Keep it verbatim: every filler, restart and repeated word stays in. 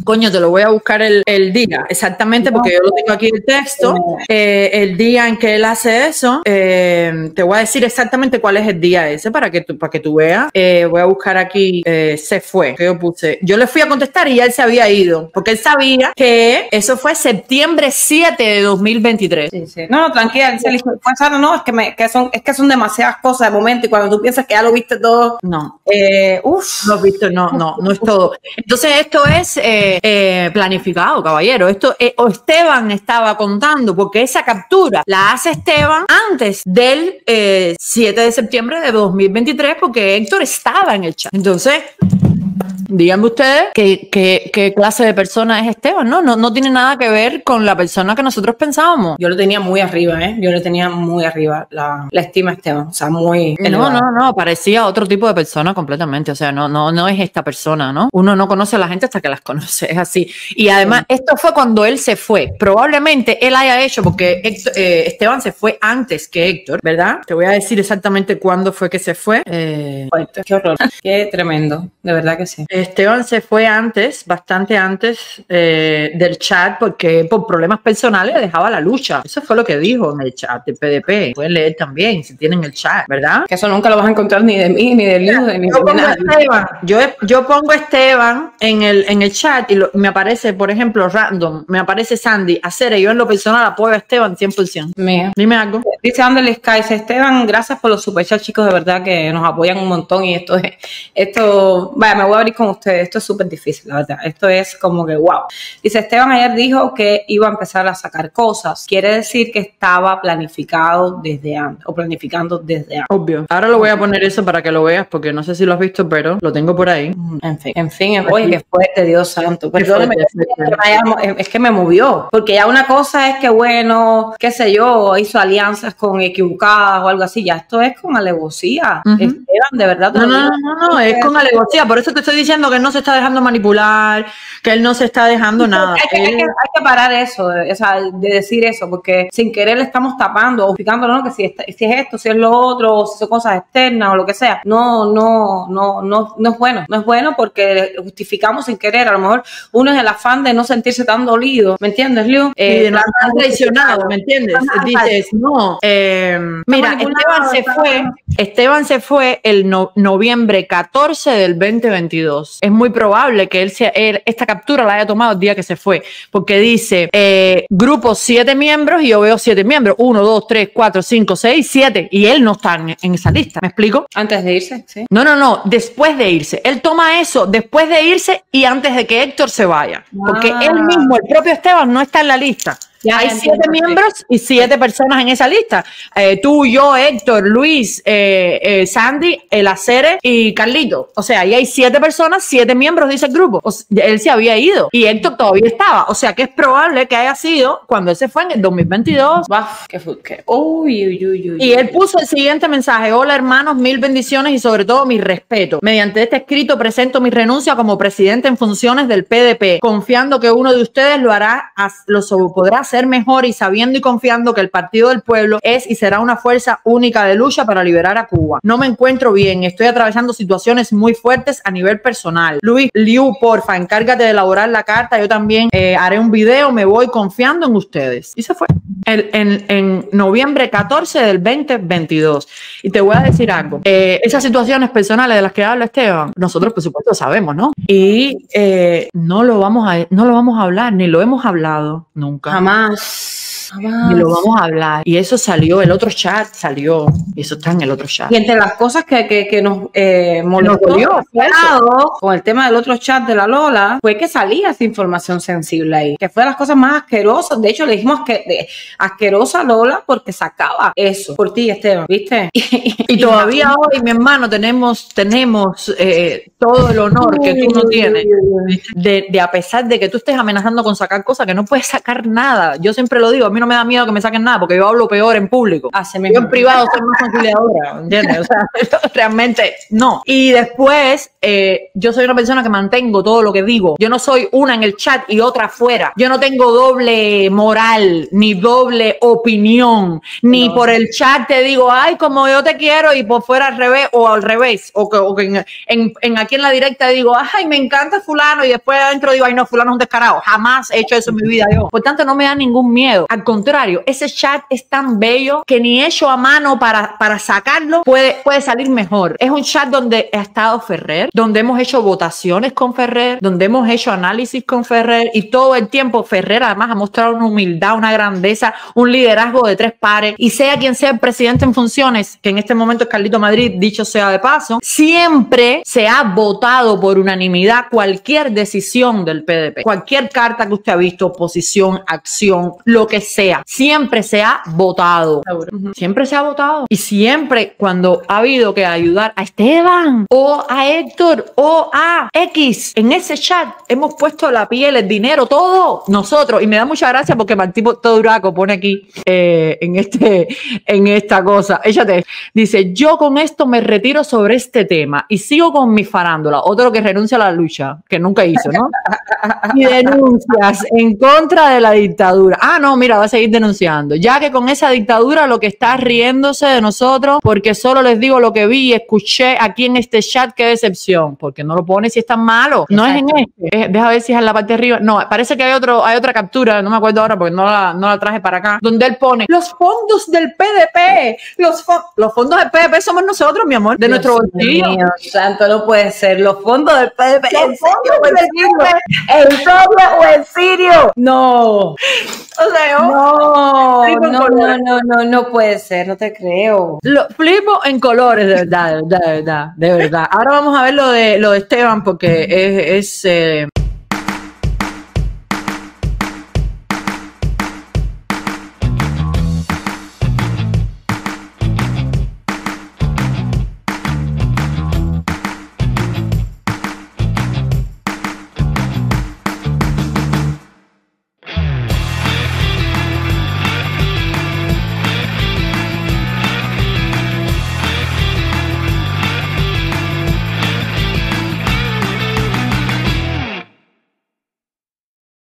Coño, te lo voy a buscar el, el día, exactamente, porque yo lo tengo aquí el texto. Eh, el día en que él hace eso, eh, te voy a decir exactamente cuál es el día ese para que tú, para que tú veas. Eh, voy a buscar aquí, eh, se fue, que yo puse. Yo le fui a contestar y ya él se había ido, porque él sabía que eso fue septiembre siete de dos mil veintitrés. Sí, sí. No, no, tranquila, dice, no, no, es que, me, que, son, es que son demasiadas cosas de momento y cuando tú piensas que ya lo viste todo, no, eh, uff. No, viste, no, no, no es todo. Entonces esto es eh, eh, planificado, caballero. Esto, eh, o Esteban estaba contando, porque esa captura la hace Esteban antes del eh, siete de septiembre de dos mil veintitrés, porque Héctor estaba en el chat. Entonces, díganme ustedes qué, qué, qué clase de persona es Esteban, ¿no? ¿no? No tiene nada que ver con la persona que nosotros pensábamos. Yo lo tenía muy arriba, ¿eh? Yo le tenía muy arriba la, la estima a Esteban, o sea, muy elevada. No, no, no, parecía otro tipo de persona completamente, o sea, no, no, no es esta persona, ¿no? Uno no conoce a la gente hasta que las conoce, es así. Y además, sí. Esto fue cuando él se fue. Probablemente él haya hecho, porque Héctor, eh, Esteban se fue antes que Héctor, ¿verdad? Te voy a decir exactamente cuándo fue que se fue. Eh... Qué horror, qué tremendo, de verdad que sí. Esteban se fue antes, bastante antes eh, del chat, porque por problemas personales dejaba la lucha. Eso fue lo que dijo en el chat del P D P. Pueden leer también, si tienen el chat, ¿verdad? Que eso nunca lo vas a encontrar ni de mí, ni de Liu, ni yo de nadie. Esteban, yo, yo pongo Esteban en el, en el chat y lo, me aparece, por ejemplo, random, me aparece Sandy, Acere, yo en lo personal apoyo a Esteban cien por ciento. Mía. Dime algo. Dice Andel Sky, dice Esteban, gracias por los superchats, chicos, de verdad que nos apoyan un montón y esto es, esto, vaya, me voy a abrir con ustedes, esto es súper difícil, la verdad, esto es como que wow. Dice Esteban ayer dijo que iba a empezar a sacar cosas, quiere decir que estaba planificado desde antes, o planificando desde antes. Obvio. Ahora lo voy a poner eso para que lo veas, porque no sé si lo has visto, pero lo tengo por ahí. En fin, en fin, oye, que fuerte, Dios santo, perdóneme, es que me movió, porque ya una cosa es que bueno, qué sé yo, hizo alianzas con equivocadas o algo así, ya esto es con alevosía. Uh-huh. Esteban, de verdad. No, no, no, no, no, es con alevosía, por eso te estoy diciendo que él no se está dejando manipular, que él no se está dejando sí, nada. Hay que, hay, que, hay que parar eso, o sea, de decir eso, porque sin querer le estamos tapando o explicándolo, ¿no? Que si, está, si es esto, si es lo otro, o si son cosas externas o lo que sea. No, no, no, no, no es bueno, no es bueno porque justificamos sin querer. A lo mejor uno es el afán de no sentirse tan dolido, ¿me entiendes, Liu? Eh, de no tan traicionado, ¿me entiendes? Ajá, dices, no, eh, mira, Esteban se fue, Esteban se fue el no, noviembre catorce del veinte veintidós. Es muy probable que él, sea, él esta captura la haya tomado el día que se fue, porque dice, eh, grupo siete miembros y yo veo siete miembros, uno, dos, tres, cuatro, cinco, seis, siete, y él no está en, en esa lista, ¿me explico? Antes de irse, sí. No, no, no, después de irse. Él toma eso después de irse y antes de que Héctor se vaya, porque ah. él mismo, el propio Esteban, no está en la lista. Ya, hay siete entiendo, miembros sí. y siete personas en esa lista. Eh, tú, yo, Héctor, Luis, eh, eh, Sandy, el Acere y Carlito. O sea, ahí hay siete personas, siete miembros de ese grupo. O sea, él se había ido y Héctor todavía estaba. O sea, que es probable que haya sido cuando él se fue en el dos mil veintidós. Uf, qué fue, qué. Uy, uy, uy, uy, y él puso el siguiente mensaje. Hola, hermanos, mil bendiciones y sobre todo mi respeto. Mediante este escrito presento mi renuncia como presidente en funciones del P D P, confiando que uno de ustedes lo hará, lo podrá hacer mejor y sabiendo y confiando que el Partido del Pueblo es y será una fuerza única de lucha para liberar a Cuba. No me encuentro bien, estoy atravesando situaciones muy fuertes a nivel personal. Luis, Liu, porfa, encárgate de elaborar la carta, yo también eh, haré un video, me voy confiando en ustedes. Y se fue. El, en, en noviembre catorce del veinte veintidós. Y te voy a decir algo, eh, esas situaciones personales de las que habla Esteban, nosotros por supuesto sabemos, ¿no? Y eh, no lo vamos a, no lo vamos a hablar, ni lo hemos hablado nunca. Jamás. Y lo vamos a hablar. Y eso salió, el otro chat salió. Y eso está en el otro chat. Y entre las cosas que, que, que nos eh, molestó nos con el tema del otro chat de la Lola, fue que salía esa información sensible ahí. Que fue de las cosas más asquerosas. De hecho, le dijimos que de, asquerosa Lola porque sacaba eso por ti, Esteban, ¿viste? Y, y todavía hoy, mi hermano, tenemos, tenemos eh, todo el honor que tú no tienes. De, de a pesar de que tú estés amenazando con sacar cosas, que no puedes sacar nada. Yo siempre lo digo, a mí mí no me da miedo que me saquen nada, porque yo hablo peor en público. Así Yo mismo. en privado soy más conciliadora, ¿entiendes? O sea, realmente no. Y después, eh, yo soy una persona que mantengo todo lo que digo. Yo no soy una en el chat y otra afuera. Yo no tengo doble moral, ni doble opinión, ni No. por el chat te digo, ay, como yo te quiero, y por fuera al revés, o al revés, o que, o que en, en, en aquí en la directa digo, ay, me encanta fulano, y después adentro digo, ay, no, fulano es un descarado. Jamás he hecho eso en mi vida yo. Por tanto, no me da ningún miedo. Al contrario, ese chat es tan bello que ni hecho a mano para, para sacarlo puede, puede salir mejor. Es un chat donde ha estado Ferrer, donde hemos hecho votaciones con Ferrer, donde hemos hecho análisis con Ferrer, y todo el tiempo Ferrer además ha mostrado una humildad, una grandeza, un liderazgo de tres pares, y sea quien sea el presidente en funciones, que en este momento es Carlito Madrid, dicho sea de paso, siempre se ha votado por unanimidad cualquier decisión del P D P, cualquier carta que usted ha visto, posición, acción, lo que sea, siempre se ha votado. Seguro. Siempre se ha votado. Y siempre cuando ha habido que ayudar a Esteban o a Héctor o a X en ese chat, hemos puesto la piel, el dinero, todo nosotros. Y me da mucha gracia porque Martí Toduraco pone aquí eh, en, este, en esta cosa. Échate. Dice, yo con esto me retiro sobre este tema y sigo con mi farándula. Otro que renuncia a la lucha, que nunca hizo, ¿no? Y denuncias en contra de la dictadura. Ah, no, mira, va a seguir denunciando. Ya que con esa dictadura lo que está riéndose de nosotros, porque solo les digo lo que vi y escuché aquí en este chat, qué decepción. Porque no lo pone si es tan malo. No es en este. Es, deja ver si es en la parte de arriba. No, parece que hay otro, hay otra captura, no me acuerdo ahora porque no la, no la traje para acá, donde él pone los fondos del P D P. Los, fo los fondos del P D P somos nosotros, mi amor, de Dios nuestro bolsillo. Mío, santo, no puede ser. Los fondos del P D P. Los ¿En fondos serio? del P D P. ¿En serio o en serio? No. O sea, yo No, flipo en no, colores. no, no, no, no puede ser, no te creo. Lo flipo en colores, de verdad, de verdad, de verdad, de verdad. Ahora vamos a ver lo de lo de Esteban, porque es, es eh,